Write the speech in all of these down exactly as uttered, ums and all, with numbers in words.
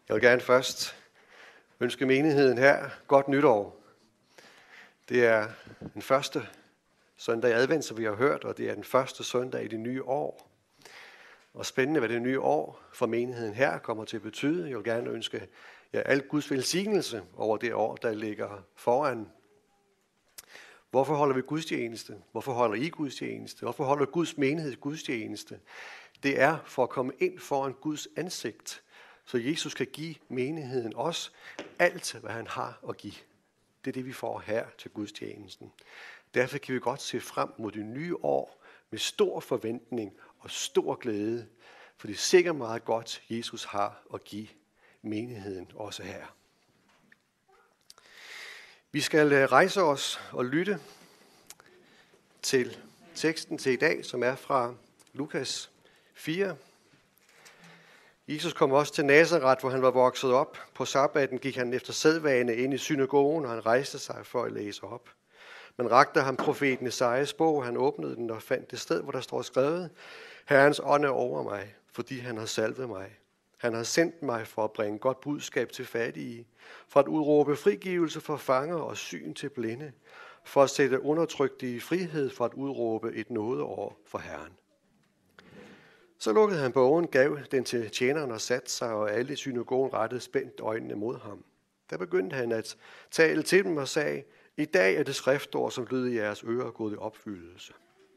Jeg vil gerne først ønske menigheden her godt nytår. Det er den første søndag i advent, som vi har hørt, og det er den første søndag i det nye år. Og spændende, hvad det nye år for menigheden her kommer til at betyde. Jeg vil gerne ønske jer alt Guds velsignelse over det år, der ligger foran. Hvorfor holder vi gudstjeneste? Hvorfor holder I gudstjeneste? Hvorfor holder Guds menighed gudstjeneste? Det er for at komme ind foran Guds ansigt, så Jesus kan give menigheden os alt, hvad han har at give. Det er det, vi får her til gudstjenesten. Derfor kan vi godt se frem mod det nye år med stor forventning og stor glæde, for det er sikkert meget godt, Jesus har at give menigheden også her. Vi skal rejse os og lytte til teksten til i dag, som er fra Lukas fire. Jesus kom også til Nazaret, hvor han var vokset op. På sabbaten gik han efter sædvane ind i synagogen, og han rejste sig for at læse op. Man rakte ham profeten Esajas bog, han åbnede den og fandt det sted, hvor der står skrevet: Herrens ånd er over mig, fordi han har salvet mig. Han har sendt mig for at bringe godt budskab til fattige, for at udråbe frigivelse for fanger og syn til blinde, for at sætte undertrykte i frihed, for at udråbe et nådeår for Herren. Så lukkede han bogen, gav den til tjeneren og satte sig, og alle i synagogen rettede spændt øjnene mod ham. Der begyndte han at tale til dem og sagde: I dag er det skriftord, som lød i jeres ører, gået i opfyldelse.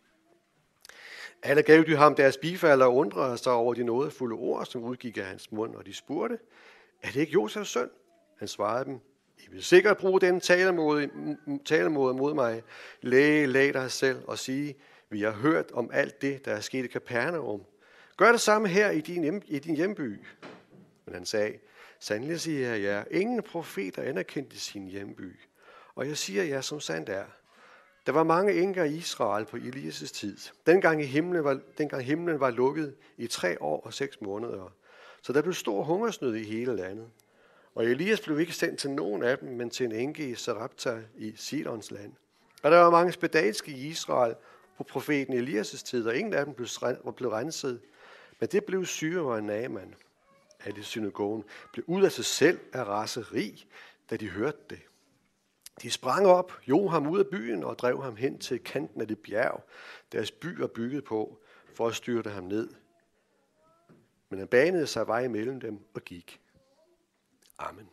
Alle gav de ham deres bifald og undrede sig over de nådefulde ord, som udgik af hans mund, og de spurgte: Er det ikke Josefs søn? Han svarede dem: I vil sikkert bruge den talemåde, talemåde mod mig. Læg, læg dig selv og sige: Vi har hørt om alt det, der er sket i Kapernaum. Gør det samme her i din, hjem, i din hjemby. Men han sagde: Sandelig siger jeg jer, ingen profet er anerkendt i sin hjemby. Og jeg siger jer, som sandt er. Der var mange enker i Israel på Elias' tid. Dengang, i himlen var, dengang himlen var lukket i tre år og seks måneder. Så der blev stor hungersnød i hele landet. Og Elias blev ikke sendt til nogen af dem, men til en enke i Sarepta i Sidons land. Og der var mange spedalske i Israel på profeten Elias' tid, og ingen af dem blev renset. Men det blev syre og Naaman. Alle i synagogen blev ud af sig selv af raseri, da de hørte det. De sprang op, jog ham ud af byen og drev ham hen til kanten af det bjerg, deres by var bygget på, for at styrte ham ned. Men han banede sig vej mellem dem og gik. Amen.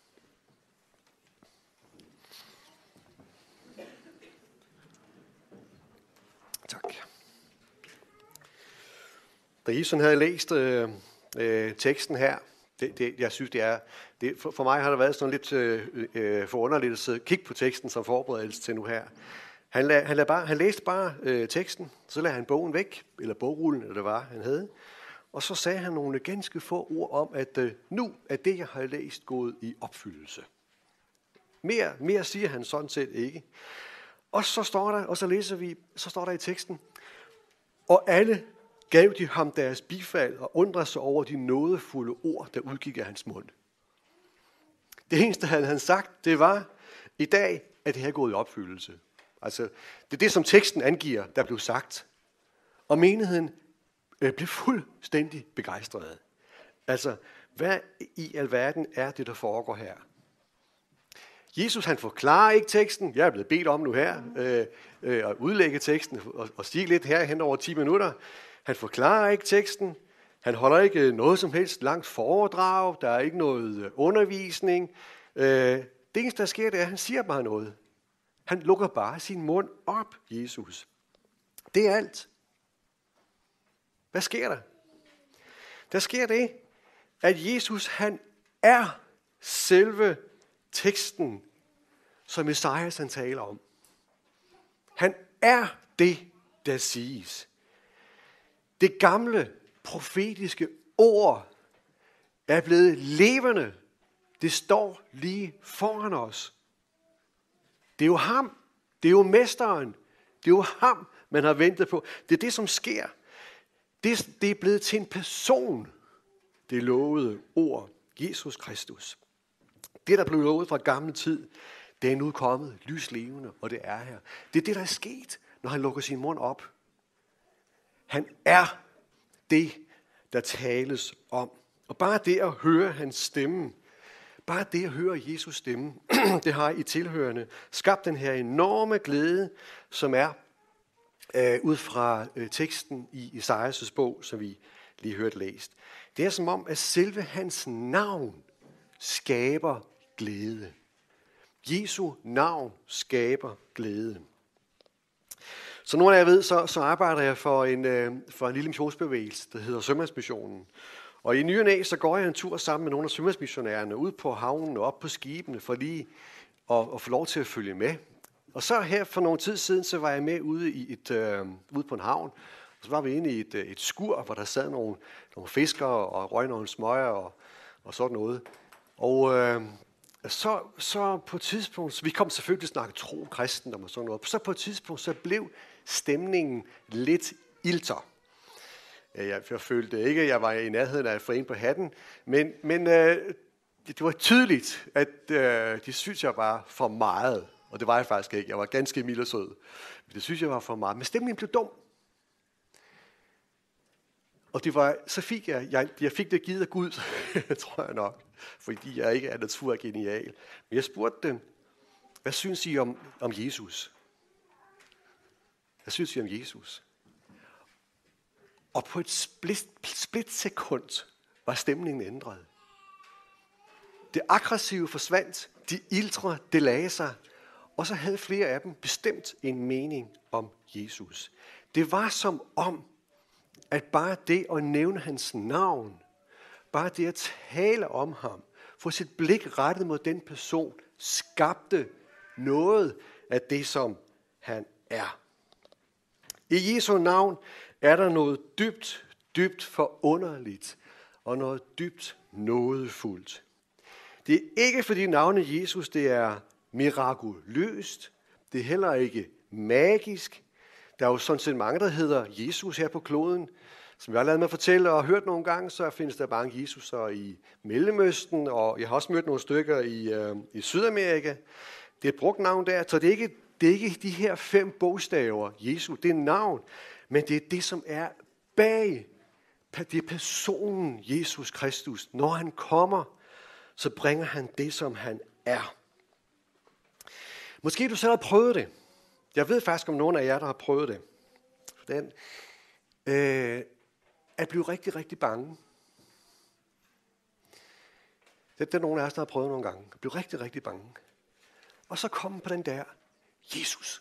Tak. Da Ison havde læst øh, øh, teksten her, det, det, jeg synes, det er, det, for, for mig har det været sådan lidt øh, forunderligt at kigge på teksten som forberedelse til nu her. Han, la, han, la bare, han læste bare øh, teksten, så lagde han bogen væk, eller bogrullen, eller det var, han havde. Og så sagde han nogle ganske få ord om, at øh, nu er det, jeg har læst, gået i opfyldelse. Mere, mere siger han sådan set ikke. Og så står der, og så læser vi, så står der i teksten: Og alle gav de ham deres bifald og undrede sig over de nådefulde ord, der udgik af hans mund. Det eneste, han havde sagt, det var: I dag er det her gået i opfyldelse. Altså, det er det, som teksten angiver, der blev sagt. Og menigheden øh, blev fuldstændig begejstret. Altså, hvad i alverden er det, der foregår her? Jesus, han forklarer ikke teksten. Jeg er blevet bedt om nu her øh, øh, at udlægge teksten og, og sige lidt her hen over ti minutter. Han forklarer ikke teksten. Han holder ikke noget som helst langt foredrag. Der er ikke noget undervisning. Det eneste, der sker, det er, at han siger bare noget. Han lukker bare sin mund op, Jesus. Det er alt. Hvad sker der? Der sker det, at Jesus, han er selve teksten, som Esajas han taler om. Han er det, der siges. Det gamle profetiske ord er blevet levende. Det står lige foran os. Det er jo ham. Det er jo mesteren. Det er jo ham, man har ventet på. Det er det, som sker. Det, det er blevet til en person. Det lovede ord. Jesus Kristus. Det, der blev lovet fra gammel tid, det er nu kommet lyslevende, og det er her. Det er det, der er sket, når han lukker sin mund op. Han er det, der tales om Og bare det at høre hans stemme, bare det at høre Jesus stemme, det har i tilhørende skabt den her enorme glæde, som er øh, ud fra øh, teksten i Esajas' bog, som vi lige hørte læst. Det er som om, at selve hans navn skaber glæde. Jesu navn skaber glæde. Så nogle af jer ved, så, så arbejder jeg for en, øh, for en lille missionsbevægelse, der hedder Sømandsmissionen. Og i ny og næ, så går jeg en tur sammen med nogle af sømandsmissionærerne ud på havnen og op på skibene, for lige at, at få lov til at følge med. Og så her for nogle tid siden, så var jeg med ude, i et, øh, ude på en havn. Og så var vi inde i et, et skur, hvor der sad nogle, nogle fiskere og røg nogle smøger og, og sådan noget. Og øh, så, så på et tidspunkt, så vi kom selvfølgelig til at snakke tro, kristendom og sådan noget. Så på et tidspunkt, så blev stemningen lidt ilter. Jeg, jeg følte ikke, at jeg var i nærheden af at få en på hatten, men, men øh, det var tydeligt, at øh, de synes, jeg var for meget. Og det var jeg faktisk ikke. Jeg var ganske mild og sød. Men det synes jeg var for meget. Men stemningen blev dum. Og det var, så fik jeg, jeg, jeg fik det givet af Gud, tror jeg nok, fordi jeg ikke er natur genial. Men jeg spurgte dem, hvad synes I om, om Jesus? Hvad synes I om Jesus? Og på et split, split sekund var stemningen ændret. Det aggressive forsvandt, de iltre, det lagde sig, og så havde flere af dem bestemt en mening om Jesus. Det var som om, at bare det at nævne hans navn, bare det at tale om ham, få sit blik rettet mod den person, skabte noget af det, som han er. I Jesu navn er der noget dybt, dybt forunderligt og noget dybt nådefuldt. Det er ikke fordi navnet Jesus det er mirakuløst, det er heller ikke magisk. Der er jo sådan set mange, der hedder Jesus her på kloden. Som jeg har ladet mig fortælle og hørt nogle gange, så findes der mange Jesuser i Mellemøsten, og jeg har også mødt nogle stykker i, øh, i Sydamerika. Det er et brugt navn der, så det er, ikke, det er ikke de her fem bogstaver, Jesus, det er navn, men det er det, som er bag, det er personen Jesus Kristus. Når han kommer, så bringer han det, som han er. Måske du selv har prøvet det. Jeg ved faktisk om nogen af jer, der har prøvet det. Den, øh, at blive rigtig, rigtig bange. Det er nogen af os, der har prøvet nogle gange. At blive rigtig, rigtig bange. Og så komme på den der Jesus.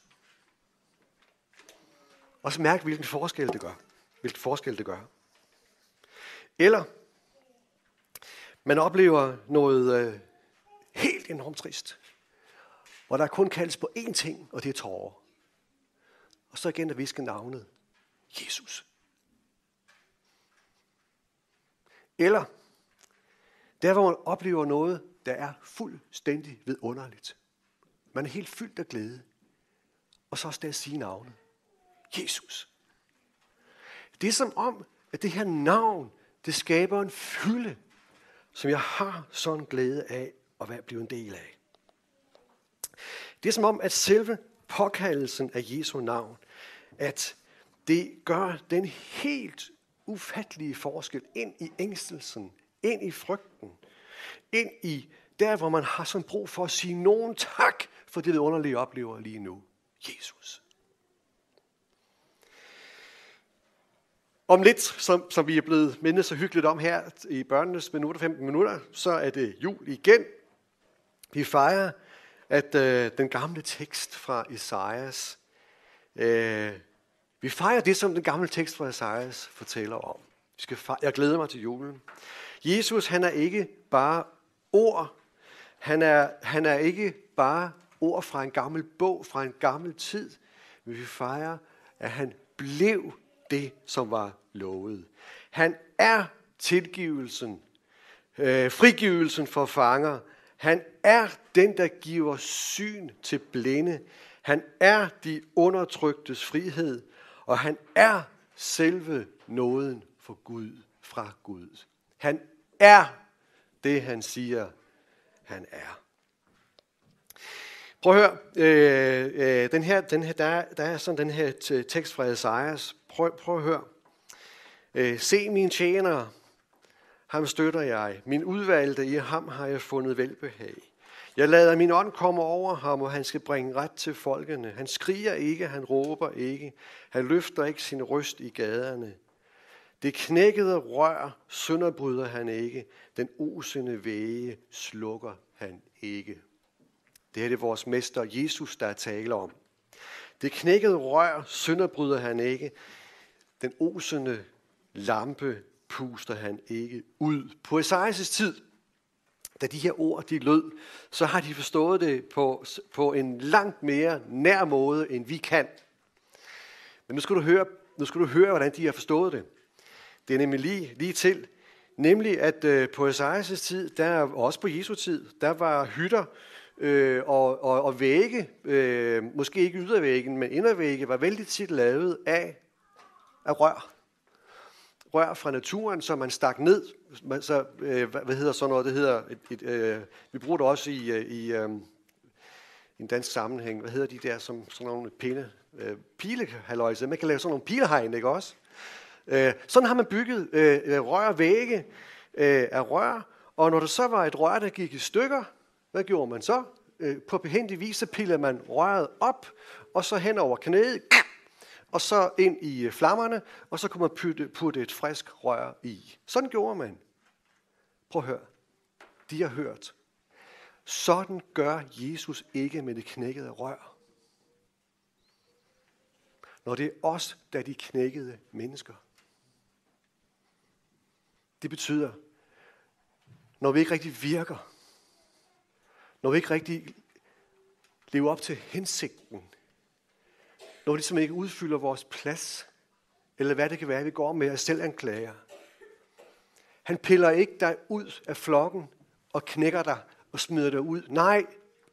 Og så mærke, hvilken forskel det gør. Hvilken forskel det gør. Eller man oplever noget øh, helt enormt trist. Hvor der kun kaldes på én ting, og det er tårer. Og så igen at viske navnet. Jesus. Eller der, hvor man oplever noget, der er fuldstændig vidunderligt. Man er helt fyldt af glæde. Og så også der at sige navnet. Jesus. Det er som om, at det her navn, det skaber en fylde, som jeg har sådan glæde af at blive en del af. Det er som om, at selve påkaldelsen af Jesu navn, at det gør den helt ufattelige forskel ind i ængstelsen, ind i frygten, ind i der, hvor man har sådan brug for at sige nogen tak for det underlige oplever lige nu. Jesus. Om lidt, som, som vi er blevet mindet så hyggeligt om her i børnenes minutter, femten minutter, så er det jul igen. Vi fejrer, at øh, den gamle tekst fra Esajas, øh, vi fejrer det, som den gamle tekst fra Esajas fortæller om. Vi skal fejre, jeg glæder mig til julen. Jesus, han er ikke bare ord. Han er, han er ikke bare ord fra en gammel bog, fra en gammel tid. Men vi fejrer, at han blev det, som var lovet. Han er tilgivelsen, øh, frigivelsen for fanger. Han er den, der giver syn til blinde. Han er de undertryktes frihed, og han er selve nåden for Gud, fra Gud. Han er det, han siger, han er. Prøv at høre, øh, øh, den her, den her, der, der er sådan den her tekst fra Esajas. Prøv, prøv at høre. Øh, Se mine tjenere ham støtter jeg. Min udvalgte, i ham har jeg fundet velbehag. Jeg lader min ånd komme over ham, og han skal bringe ret til folkene. Han skriger ikke, han råber ikke. Han løfter ikke sin røst i gaderne. Det knækkede rør sønderbryder han ikke. Den osende væge slukker han ikke. Det her er det vores mester Jesus, der taler om. Det knækkede rør sønderbryder han ikke. Den osende lampe puster han ikke ud. På Esajas tid, da de her ord de lød, så har de forstået det på, på en langt mere nær måde, end vi kan. Men nu skal du høre, nu skal du høre hvordan de har forstået det. Det er nemlig lige, lige til. Nemlig at øh, på Esajas tid, der, og også på Jesu tid, der var hytter øh, og, og, og vægge, øh, måske ikke ydervæggen, men indervægge, var vældig tit lavet af, af rør. Rør fra naturen, som man stak ned. Så, øh, hvad hedder sådan noget? Det hedder et, et, øh, vi bruger det også i, i, øh, i en dansk sammenhæng. Hvad hedder de der, som sådan nogle pinde? Øh, pilehaløjse. Man kan lave sådan nogle pilehegn, ikke også? Øh, sådan har man bygget øh, rør vægge øh, af rør, og når der så var et rør, der gik i stykker, hvad gjorde man så? Øh, på behændig vis, så pillede man røret op, og så hen over knæet, og så ind i flammerne, og så kunne man putte, putte et frisk rør i. Sådan gjorde man. Prøv at høre. De har hørt. Sådan gør Jesus ikke med det knækkede rør. Når det er os, der er de knækkede mennesker. Det betyder, når vi ikke rigtig virker, når vi ikke rigtig lever op til hensigten, når vi ligesom ikke udfylder vores plads, eller hvad det kan være, vi går med at selvanklager. Han piller ikke dig ud af flokken og knækker dig og smider dig ud. Nej.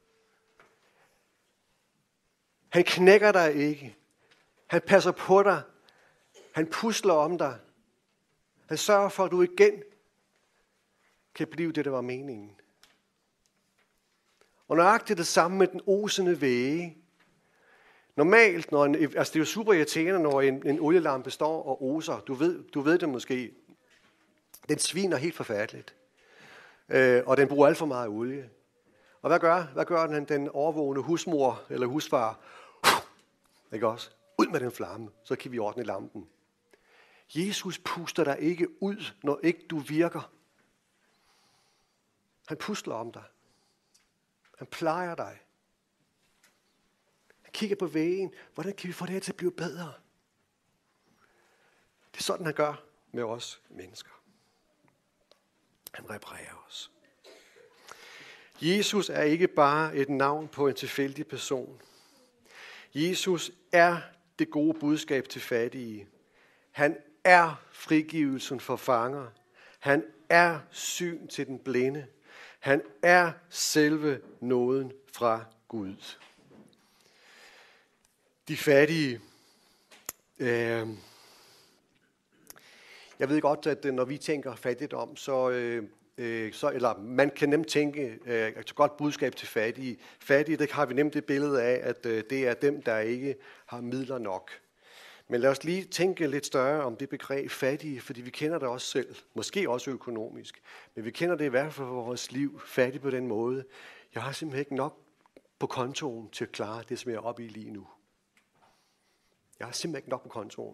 Han knækker dig ikke. Han passer på dig. Han pusler om dig. Han sørger for, at du igen kan blive det, der var meningen. Og nøjagtigt det samme med den osende væge. Normalt, når en, altså det er jo super irriterende, når en, en olielampe står og oser. Du ved, du ved det måske. Den sviner helt forfærdeligt. Øh, og den bruger alt for meget olie. Og hvad gør, hvad gør den, den overvågende husmor eller husfar? Ikke også? Ud med den flamme, så kan vi ordne lampen. Jesus puster dig ikke ud, når ikke du virker. Han pusler om dig. Han plejer dig. Han kigger på vægen. Hvordan kan vi få det her til at blive bedre? Det er sådan, han gør med os mennesker. Han reparerer os. Jesus er ikke bare et navn på en tilfældig person. Jesus er det gode budskab til fattige. Han er frigivelsen for fanger. Han er syn til den blinde. Han er selve nåden fra Gud. De fattige. Øh, jeg ved godt, at når vi tænker fattigdom, så, øh, så eller man kan nemt tænke øh, et godt budskab til fattige. Fattige, det har vi nemt det billede af, at øh, det er dem, der ikke har midler nok. Men lad os lige tænke lidt større om det begreb fattige, fordi vi kender det også selv, måske også økonomisk. Men vi kender det i hvert fald for vores liv, fattig på den måde. Jeg har simpelthen ikke nok på kontoen til at klare det, som jeg er oppe i lige nu. Jeg har simpelthen ikke nok på kontoen.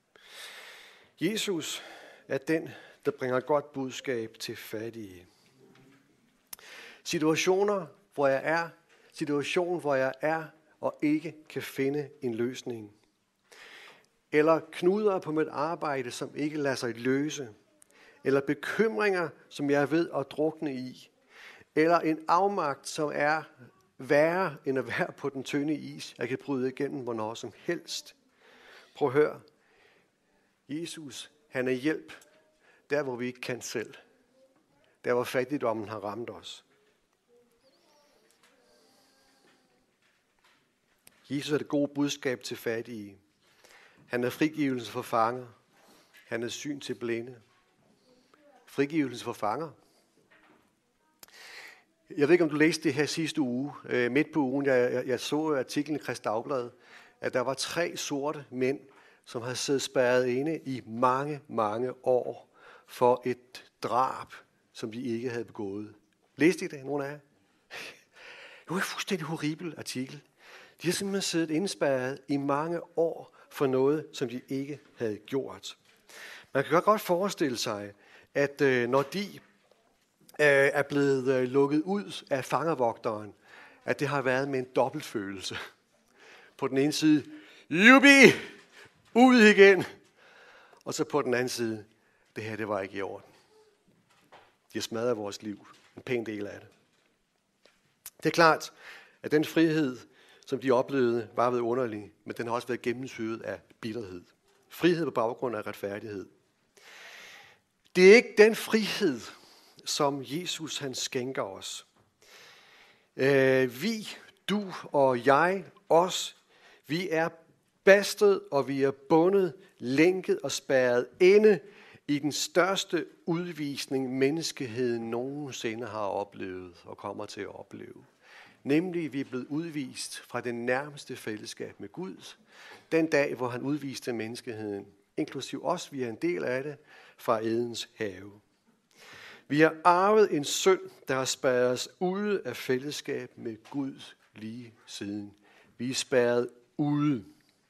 Jesus er den, der bringer et godt budskab til fattige. Situationer, hvor jeg er, situation, hvor jeg er og ikke kan finde en løsning. Eller knuder på mit arbejde, som ikke lader sig løse. Eller bekymringer, som jeg er ved at drukne i. Eller en afmagt, som er værre end at være på den tynde is. Jeg kan bryde igennem hvornår som helst. Prøv at høre. Jesus, han er hjælp, der hvor vi ikke kan selv. Der hvor fattigdommen har ramt os. Jesus er det gode budskab til fattige. Han er frigivelse for fanger. Han er syn til blinde. Frigivelse for fanger. Jeg ved ikke, om du læste det her sidste uge. Midt på ugen, jeg, jeg, jeg så artiklen i Kristi Dagblad, at der var tre sorte mænd, som havde siddet spærret inde i mange, mange år for et drab, som de ikke havde begået. Læste I det, nogen af jer? Det var en fuldstændig horribel artikel. De har simpelthen siddet indspærret i mange år for noget, som de ikke havde gjort. Man kan godt forestille sig, at øh, når de øh, er blevet øh, lukket ud af fangervogteren, at det har været med en dobbeltfølelse. På den ene side, jubi, ud igen. Og så på den anden side, det her, det var ikke i orden. De har smadret vores liv, en pæn del af det. Det er klart, at den frihed, som de oplevede, var ved underlig, men den har også været gennemsyret af bitterhed. Frihed på baggrund af retfærdighed. Det er ikke den frihed, som Jesus han skænker os. Øh, vi, du og jeg, os, vi er bastet og vi er bundet, lænket og spærret inde i den største udvisning, menneskeheden nogensinde har oplevet og kommer til at opleve. Nemlig, vi er blevet udvist fra det nærmeste fællesskab med Gud, den dag, hvor han udviste menneskeheden, inklusiv os, vi er en del af det, fra Edens have. Vi har arvet en synd, der har spærret os ude af fællesskab med Gud lige siden. Vi er spærret ude.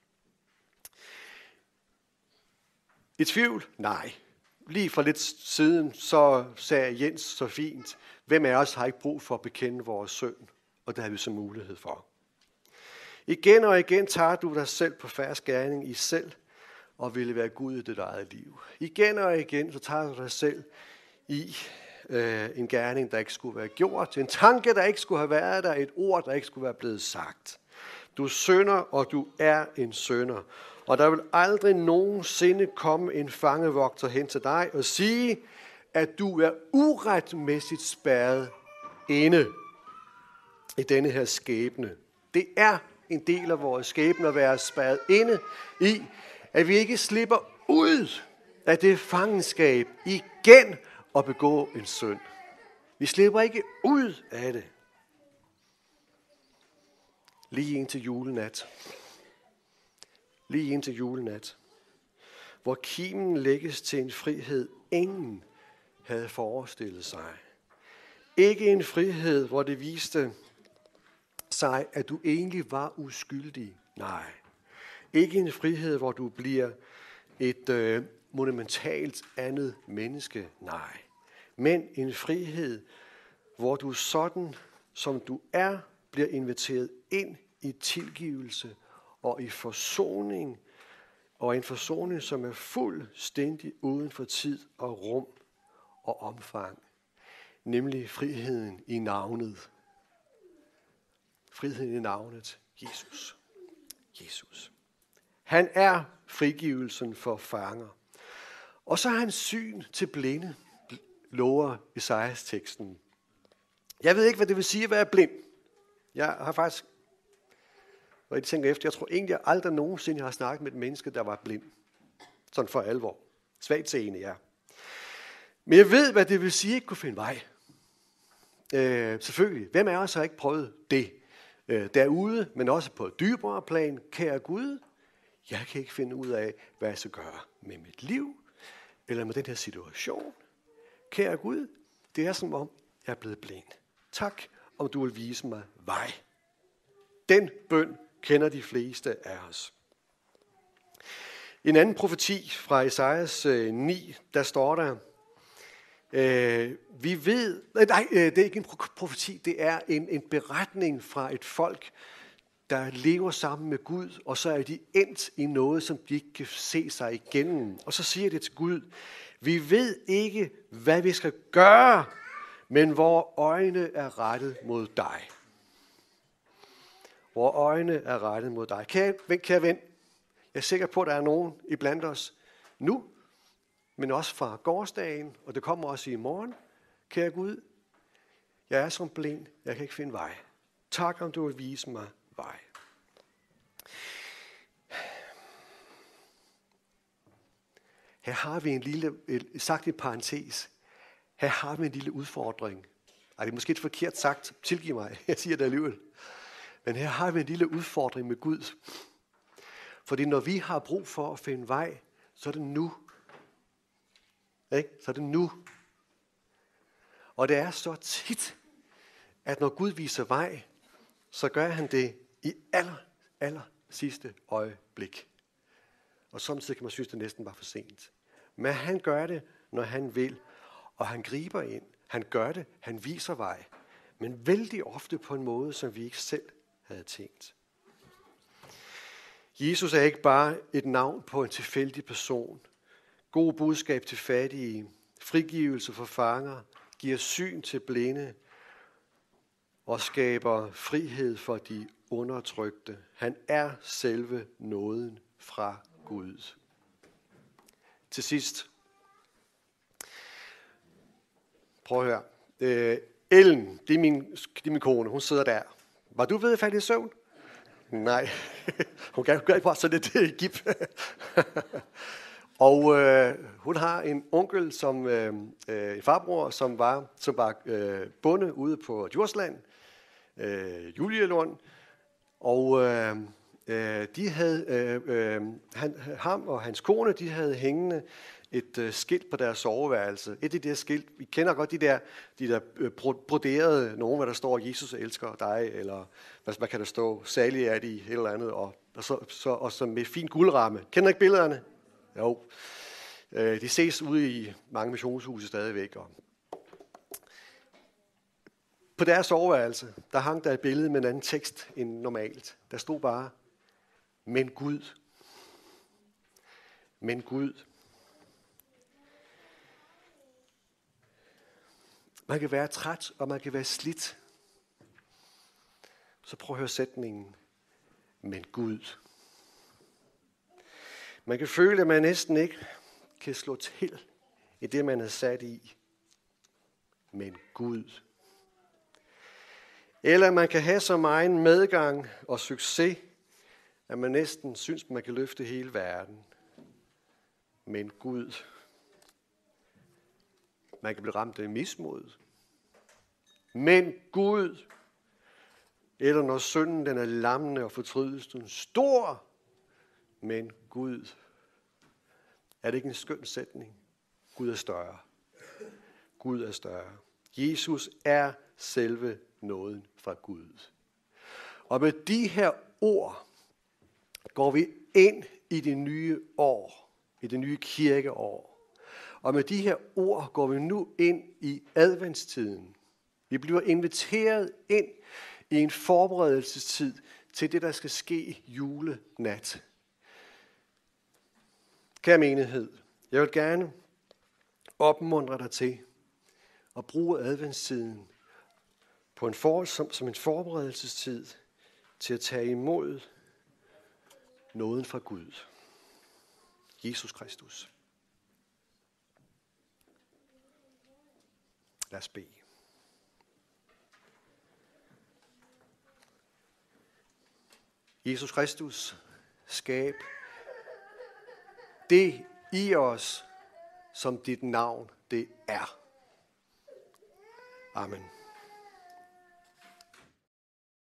I tvivl? Nej. Lige for lidt siden, så sagde Jens så fint, hvem af os har ikke brug for at bekende vores synd? Og det har vi så mulighed for. Igen og igen tager du dig selv på færds gerning i selv, og ville være Gud i dit eget liv. Igen og igen, så tager du dig selv i øh, en gerning, der ikke skulle være gjort, en tanke, der ikke skulle have været der, et ord, der ikke skulle være blevet sagt. Du synder, og du er en synder. Og der vil aldrig nogensinde komme en fangevogter hen til dig og sige, at du er uretmæssigt spærret inde i denne her skæbne. Det er en del af vores skæbne at være spærret inde i, at vi ikke slipper ud af det fangenskab igen og begå en synd. Vi slipper ikke ud af det. Lige indtil julenat. Lige indtil julenat. Hvor kimen lægges til en frihed, ingen havde forestillet sig. Ikke en frihed, hvor det viste sig, at du egentlig var uskyldig. Nej. Ikke en frihed, hvor du bliver et øh, monumentalt andet menneske. Nej. Men en frihed, hvor du sådan, som du er, bliver inviteret ind i tilgivelse og i forsoning, og en forsoning, som er fuldstændig uden for tid og rum og omfang. Nemlig friheden i navnet. Friheden i navnet Jesus. Jesus. Han er frigivelsen for fanger. Og så har han syn til blinde, lover Esajas teksten. Jeg ved ikke, hvad det vil sige at være blind. Jeg har faktisk, når jeg tænker efter, jeg tror egentlig, jeg aldrig nogensinde har snakket med et menneske, der var blind. Sådan for alvor. Svagt seende, ja. Men jeg ved, hvad det vil sige at ikke kunne finde vej. Øh, selvfølgelig. Hvem af os har ikke prøvet det? Øh, derude, men også på et dybere plan. Kære Gud, jeg kan ikke finde ud af, hvad jeg skal gøre med mit liv, eller med den her situation. Kære Gud, det er som om, jeg er blevet blind. Tak, om du vil vise mig vej. Den bøn kender de fleste af os. En anden profeti fra Esajas øh, ni, der står der, øh, vi ved, øh, nej, øh, det er ikke en profeti, det er en, en beretning fra et folk, der lever sammen med Gud, og så er de endt i noget, som de ikke kan se sig igennem. Og så siger det til Gud, vi ved ikke, hvad vi skal gøre, men vores øjne er rettet mod dig. Vores øjne er rettet mod dig. Kære, kære ven, jeg er sikker på, at der er nogen iblandt os nu, men også fra gårsdagen, og det kommer også i morgen. Kære Gud, jeg er som blind, jeg kan ikke finde vej. Tak, om du vil vise mig vej. Her har vi en lille, sagt i parentes, her har vi en lille udfordring. Ej, det er måske et forkert sagt, tilgiv mig, jeg siger det alligevel. Men her har vi en lille udfordring med Gud. Fordi når vi har brug for at finde vej, så er det nu. Ikke? Så er det nu. Og det er så tit, at når Gud viser vej, så gør han det i aller, aller sidste øjeblik. Og samtidig kan man synes, det næsten var for sent. Men han gør det, når han vil, og han griber ind. Han gør det, han viser vej, men vældig ofte på en måde, som vi ikke selv havde tænkt. Jesus er ikke bare et navn på en tilfældig person. God budskab til fattige, frigivelse for fanger, giver syn til blinde og skaber frihed for de undertrykte. Han er selve nåden fra Gud. Til sidst. Prøv at høre. Øh, Ellen, det er, min, det er min kone, hun sidder der. Var du ved at falde i søvn? Nej, hun kan ikke bare sådan lidt gip. Og øh, hun har en onkel, som øh, en farbror, som var, som var øh, bonde ude på Djursland, øh, Julielund. Og øh, øh, de havde, øh, øh, han, ham og hans kone, de havde hængende et øh, skilt på deres soveværelse. Et af de der skilt, vi kender godt de der, de der øh, broderede, nogen, hvor der står, Jesus elsker dig, eller hvad kan der stå, salig er de, et eller andet, og, og, så, så, og så med fin guldramme. Kender ikke billederne? Jo. Øh, de ses ude i mange missionshuse stadigvæk. Og på deres soveværelse, der hang der et billede med en anden tekst end normalt. Der stod bare, men Gud. Men Gud. Man kan være træt, og man kan være slidt. Så prøv at høre sætningen. Men Gud. Man kan føle, at man næsten ikke kan slå til i det, man er sat i. Men Gud. Eller man kan have så meget medgang og succes, at man næsten synes, man kan løfte hele verden. Men Gud. Man kan blive ramt af mismod. Men Gud. Eller når synden den er lammende og fortrydelsen stor. Men Gud. Er det ikke en skøn sætning? Gud er større. Gud er større. Jesus er selve nåden fra Gud. Og med de her ord går vi ind i det nye år, i det nye kirkeår. Og med de her ord går vi nu ind i adventstiden. Vi bliver inviteret ind i en forberedelsestid til det, der skal ske julenat. Kære menighed, jeg vil gerne opmuntre dig til at bruge adventstiden på en for, som, som en forberedelsestid til at tage imod nåden fra Gud. Jesus Kristus. Lad os bede. Jesus Kristus, skab det i os, som dit navn det er. Amen.